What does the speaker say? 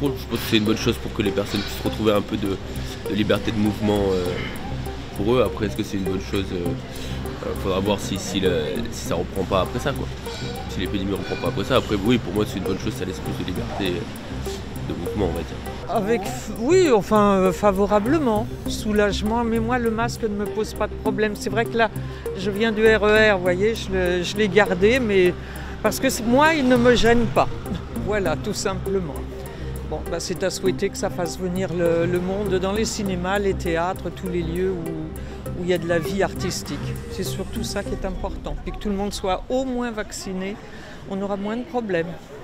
je pense que c'est une bonne chose pour que les personnes puissent retrouver un peu de liberté de mouvement pour eux. Après, est-ce que c'est une bonne chose? Faudra voir si ça reprend pas après ça, quoi. Si l'épidémie reprend pas après ça. Après, oui, pour moi, c'est une bonne chose, ça laisse plus de liberté de mouvement, on va dire. Oui, enfin favorablement, soulagement, mais moi le masque ne me pose pas de problème. C'est vrai que là, je viens du RER, vous voyez, je l'ai gardé, mais parce que moi, il ne me gêne pas. Voilà, tout simplement. Bon, c'est à souhaiter que ça fasse venir le monde dans les cinémas, les théâtres, tous les lieux où il y a de la vie artistique. C'est surtout ça qui est important. Et que tout le monde soit au moins vacciné, on aura moins de problèmes.